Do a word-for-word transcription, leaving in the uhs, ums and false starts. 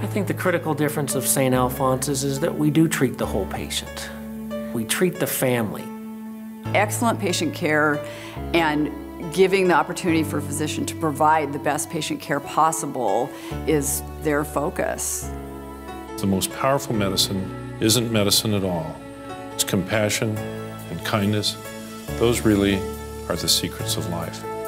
think the critical difference of Saint Alphonsus is that we do treat the whole patient. We treat the family. Excellent patient care and giving the opportunity for a physician to provide the best patient care possible is their focus. The most powerful medicine isn't medicine at all. It's compassion and kindness. Those really are the secrets of life.